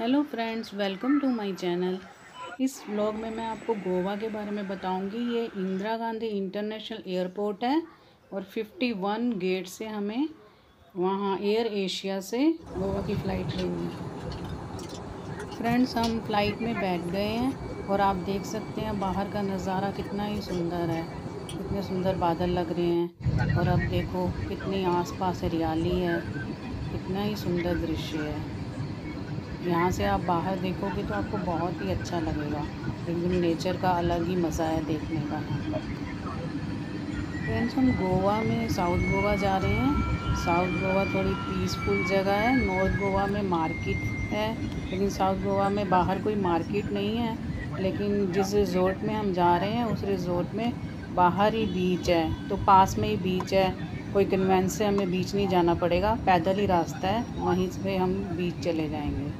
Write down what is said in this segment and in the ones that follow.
Hello friends, welcome to my channel. इस vlog में मैं आपको गोवा के बारे में बताऊंगी। ये इंदिरा गांधी इंटरनेशनल एयरपोर्ट है और 51 गेट से हमें वहाँ एयर एशिया से गोवा की फ़्लाइट लेनी है। फ्रेंड्स, हम फ्लाइट में बैठ गए हैं और आप देख सकते हैं बाहर का नज़ारा कितना ही सुंदर है। कितने सुंदर बादल लग रहे हैं और अब देखो कितनी आसपास हरियाली है। कितना ही सुंदर दृश्य है। यहाँ से आप बाहर देखोगे तो आपको बहुत ही अच्छा लगेगा। एकदम नेचर का अलग ही मज़ा है देखने का यहाँ पर। फ्रेंड्स, हम गोवा में साउथ गोवा जा रहे हैं। साउथ गोवा थोड़ी पीसफुल जगह है। नॉर्थ गोवा में मार्केट है, लेकिन साउथ गोवा में बाहर कोई मार्केट नहीं है। लेकिन जिस रिज़ोर्ट में हम जा रहे हैं उस रिज़ोर्ट में बाहर ही बीच है, तो पास में ही बीच है। कोई कन्वेंस से हमें बीच नहीं जाना पड़ेगा, पैदल ही रास्ता है, वहीं से हम बीच चले जाएंगे।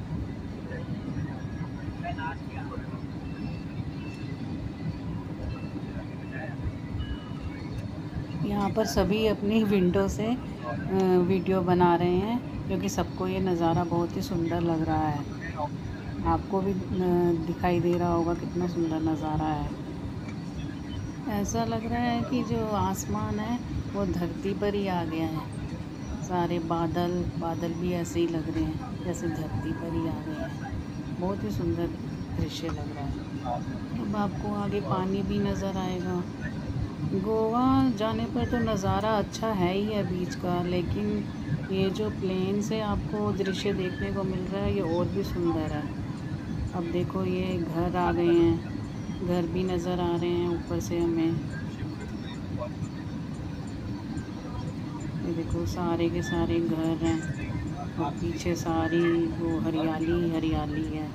यहाँ पर सभी अपनी विंडो से वीडियो बना रहे हैं, क्योंकि सबको ये नज़ारा बहुत ही सुंदर लग रहा है। आपको भी दिखाई दे रहा होगा कितना सुंदर नज़ारा है। ऐसा लग रहा है कि जो आसमान है वो धरती पर ही आ गया है। सारे बादल बादल भी ऐसे ही लग रहे हैं जैसे धरती पर ही आ गए हैं। बहुत ही सुंदर दृश्य लग रहा है। अब आपको आगे पानी भी नज़र आएगा। गोवा जाने पर तो नज़ारा अच्छा है ही है बीच का, लेकिन ये जो प्लेन से आपको दृश्य देखने को मिल रहा है ये और भी सुंदर है। अब देखो ये घर आ गए हैं, घर भी नज़र आ रहे हैं ऊपर से हमें। ये देखो सारे के सारे घर हैं और पीछे सारी वो हरियाली हरियाली है।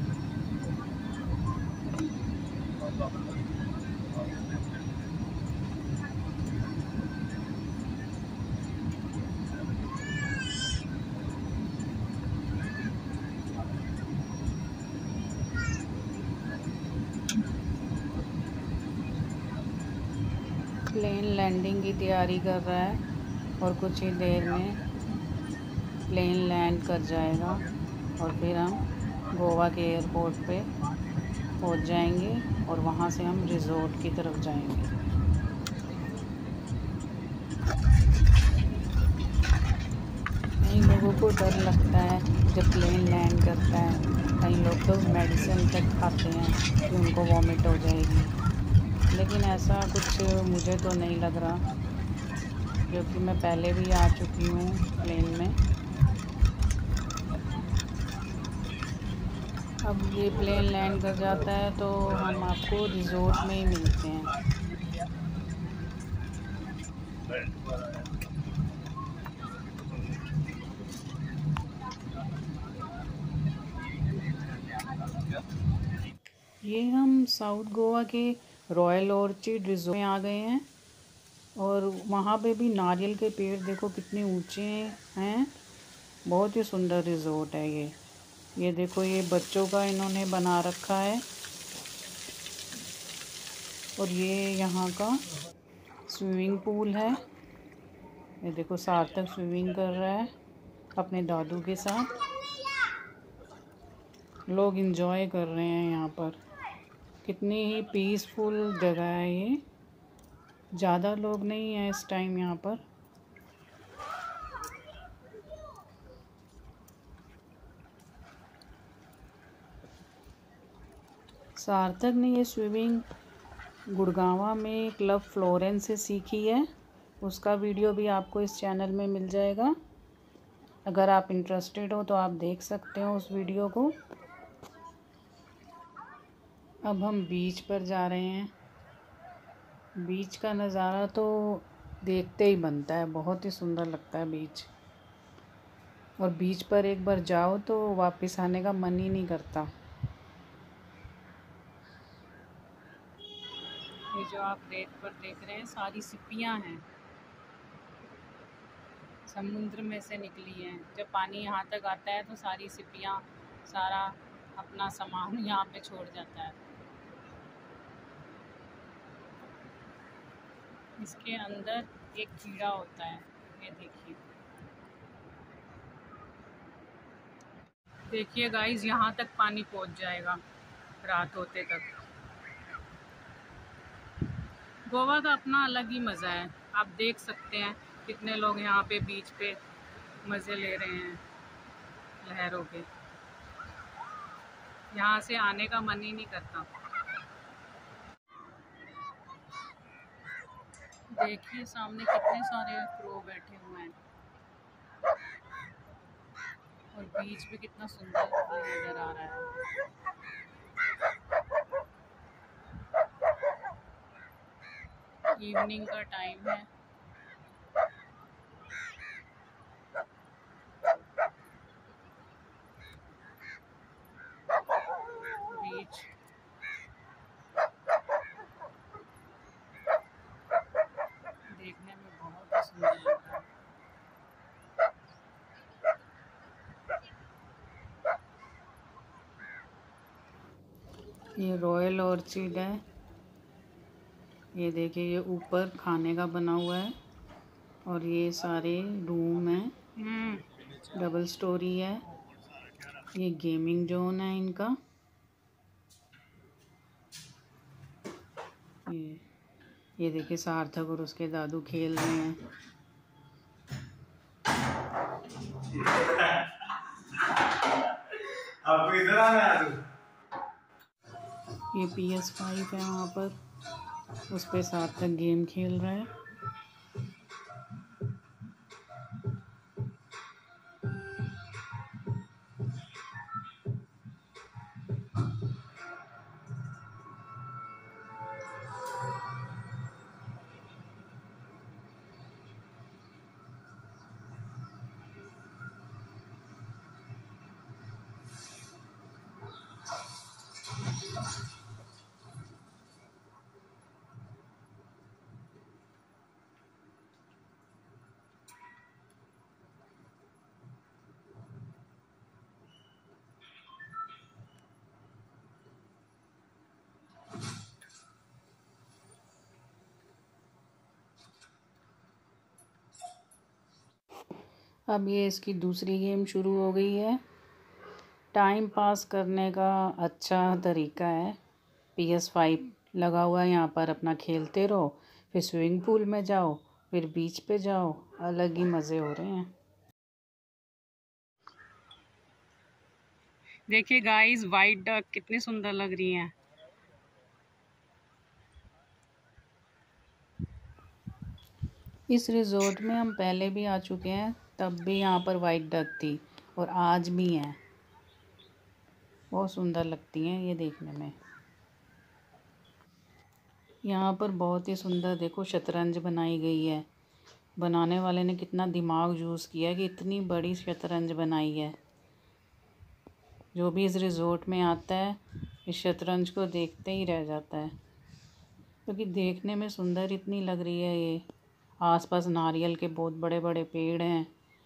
प्लेन लैंडिंग की तैयारी कर रहा है और कुछ ही देर में प्लेन लैंड कर जाएगा और फिर हम गोवा के एयरपोर्ट पे पहुंच जाएंगे और वहां से हम रिज़ोर्ट की तरफ जाएंगे। कई लोगों को डर लगता है जब प्लेन लैंड करता है। कई लोग तो मेडिसिन तक खाते हैं कि उनको वॉमिट हो जाएगी, लेकिन ऐसा कुछ मुझे तो नहीं लग रहा, क्योंकि मैं पहले भी आ चुकी हूँ प्लेन में। अब ये प्लेन लैंड कर जाता है तो हम आपको रिज़ोर्ट में ही मिलते हैं। ये हम साउथ गोवा के रॉयल ऑर्चिड रिज़ोर्ट में आ गए हैं और वहाँ पे भी नारियल के पेड़ देखो कितने ऊंचे हैं। बहुत ही सुंदर रिज़ोर्ट है ये देखो ये बच्चों का इन्होंने बना रखा है और ये यहाँ का स्विमिंग पूल है। ये देखो सार्थक स्विमिंग कर रहा है अपने दादू के साथ। लोग एंजॉय कर रहे हैं यहाँ पर। कितनी ही पीसफुल जगह है ये। ज़्यादा लोग नहीं हैं इस टाइम यहाँ पर। सार्थक ने ये स्विमिंग गुड़गांवा में क्लब फ्लोरेंस से सीखी है। उसका वीडियो भी आपको इस चैनल में मिल जाएगा। अगर आप इंटरेस्टेड हो तो आप देख सकते हो उस वीडियो को। अब हम बीच पर जा रहे हैं। बीच का नज़ारा तो देखते ही बनता है, बहुत ही सुंदर लगता है बीच। और बीच पर एक बार जाओ तो वापस आने का मन ही नहीं करता। ये जो आप रेत पर देख रहे हैं सारी सिपियां हैं, समुद्र में से निकली हैं। जब पानी यहाँ तक आता है तो सारी सिपियां सारा अपना सामान यहाँ पे छोड़ जाता है। इसके अंदर एक कीड़ा होता है, ये देखिए। देखिए गाइस, यहाँ तक पानी पहुँच जाएगा रात होते तक। गोवा का अपना अलग ही मज़ा है। आप देख सकते हैं कितने लोग यहाँ पे बीच पे मज़े ले रहे हैं लहरों के। यहाँ से आने का मन ही नहीं करता। देखिए सामने कितने सारे क्रो बैठे हुए हैं और बीच भी कितना सुंदर नज़र आ रहा है। इवनिंग का टाइम है। बीच देखने में बहुत ही सुंदर लग रहा है। ये रॉयल ऑर्चिड है। ये देखिए, ये ऊपर खाने का बना हुआ है और ये सारे रूम हैं। डबल स्टोरी है। ये गेमिंग जोन है इनका। ये देखिए, सार्थक और उसके दादू खेल रहे हैं। आपको इधर आना है। ये PS5 है, वहाँ पर उस पे सार्थक गेम खेल रहा है। अब ये इसकी दूसरी गेम शुरू हो गई है। टाइम पास करने का अच्छा तरीका है। PS5 लगा हुआ है, यहाँ पर अपना खेलते रहो, फिर स्विमिंग पूल में जाओ, फिर बीच पे जाओ। अलग ही मज़े हो रहे हैं। देखिए गाइस, वाइट डक कितनी सुंदर लग रही हैं। इस रिजॉर्ट में हम पहले भी आ चुके हैं, तब भी यहाँ पर वाइट डक थी और आज भी हैं। बहुत सुंदर लगती हैं ये देखने में। यहाँ पर बहुत ही सुंदर देखो शतरंज बनाई गई है। बनाने वाले ने कितना दिमाग यूज़ किया कि इतनी बड़ी शतरंज बनाई है। जो भी इस रिजॉर्ट में आता है इस शतरंज को देखते ही रह जाता है, क्योंकि देखने में सुंदर इतनी लग रही है ये। आसपास नारियल के बहुत बड़े बड़े पेड़ हैं।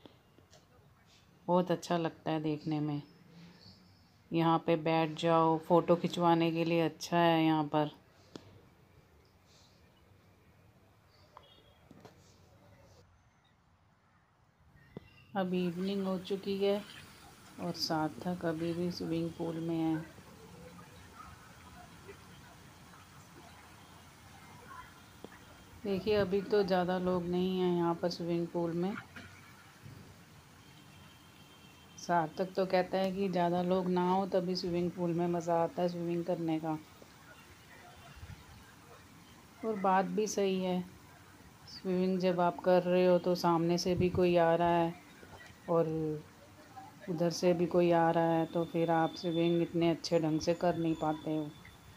बहुत अच्छा लगता है देखने में। यहाँ पे बैठ जाओ, फ़ोटो खिंचवाने के लिए अच्छा है यहाँ पर। अब इवनिंग हो चुकी है और सार्थक अभी भी स्विमिंग पूल में है। देखिए, अभी तो ज़्यादा लोग नहीं हैं यहाँ पर स्विमिंग पूल में। सार्थक तो कहता है कि ज़्यादा लोग ना हो तभी स्विमिंग पूल में मज़ा आता है स्विमिंग करने का। और बात भी सही है। स्विमिंग जब आप कर रहे हो तो सामने से भी कोई आ रहा है और उधर से भी कोई आ रहा है, तो फिर आप स्विमिंग इतने अच्छे ढंग से कर नहीं पाते हो।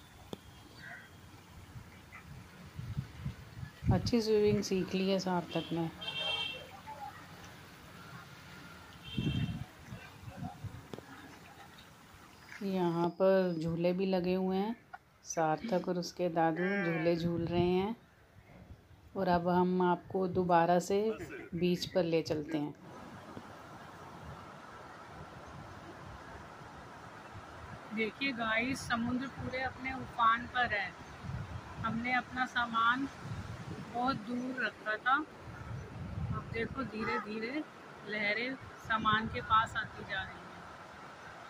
अच्छी स्विमिंग सीख ली है सार्थक ने। यहाँ पर झूले भी लगे हुए हैं। सार्थक और उसके दादू झूले झूल रहे हैं। और अब हम आपको दोबारा से बीच पर ले चलते हैं। देखिए गाइस, समुद्र पूरे अपने उफान पर है। हमने अपना सामान बहुत दूर रखा था। अब देखो धीरे धीरे लहरें सामान के पास आती जा रही हैं।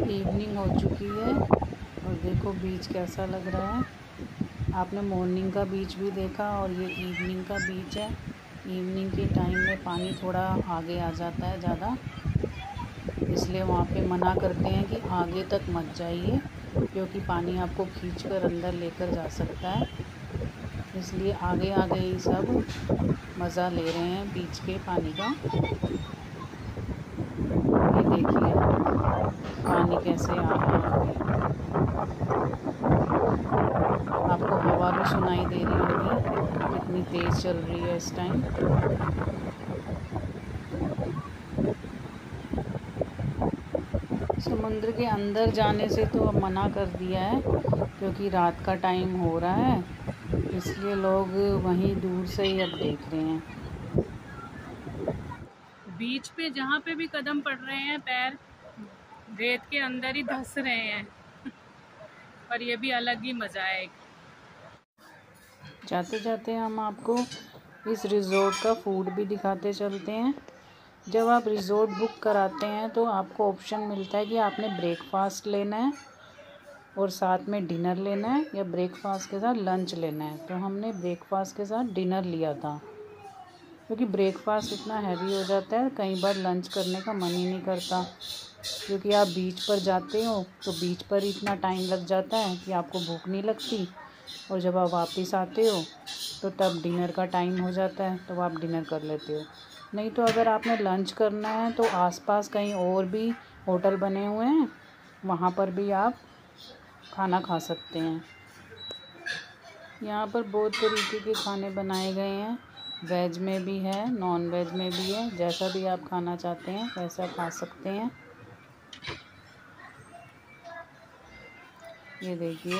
इवनिंग हो चुकी है और देखो बीच कैसा लग रहा है। आपने मॉर्निंग का बीच भी देखा और ये इवनिंग का बीच है। इवनिंग के टाइम में पानी थोड़ा आगे आ जाता है ज़्यादा, इसलिए वहाँ पे मना करते हैं कि आगे तक मत जाइए, क्योंकि पानी आपको खींचकर अंदर लेकर जा सकता है। इसलिए आगे आगे ही सब मज़ा ले रहे हैं बीच के पानी का। ये देखिए पानी कैसे आ रहा है आगे। आपको हवा भी सुनाई दे रही होगी कितनी तेज़ चल रही है इस टाइम। समुद्र के अंदर जाने से तो अब मना कर दिया है, क्योंकि रात का टाइम हो रहा है, इसलिए लोग वहीं दूर से ही अब देख रहे हैं। बीच पे जहाँ पे भी कदम पड़ रहे हैं पैर रेत के अंदर ही धंस रहे हैं पर ये भी अलग ही मज़ा है एक। जाते जाते हम आपको इस रिज़ॉर्ट का फूड भी दिखाते चलते हैं। जब आप रिज़ॉर्ट बुक कराते हैं तो आपको ऑप्शन मिलता है कि आपने ब्रेकफास्ट लेना है और साथ में डिनर लेना है, या ब्रेकफास्ट के साथ लंच लेना है। तो हमने ब्रेकफास्ट के साथ डिनर लिया था, क्योंकि ब्रेकफास्ट इतना हैवी हो जाता है, कई बार लंच करने का मन ही नहीं करता, क्योंकि आप बीच पर जाते हो तो बीच पर ही इतना टाइम लग जाता है कि आपको भूख नहीं लगती, और जब आप वापस आते हो तो तब डिनर का टाइम हो जाता है, तो आप डिनर कर लेते हो। नहीं तो अगर आपने लंच करना है तो आसपास कहीं और भी होटल बने हुए हैं, वहाँ पर भी आप खाना खा सकते हैं। यहाँ पर बहुत तरीके के खाने बनाए गए हैं, वेज में भी है, नॉन वेज में भी है, जैसा भी आप खाना चाहते हैं वैसा खा सकते हैं। ये देखिए,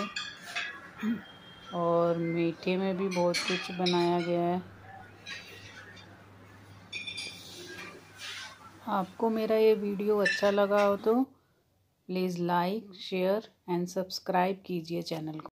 और मीठे में भी बहुत कुछ बनाया गया है। आपको मेरा ये वीडियो अच्छा लगा हो तो please like, share and subscribe कीजिए चैनल को।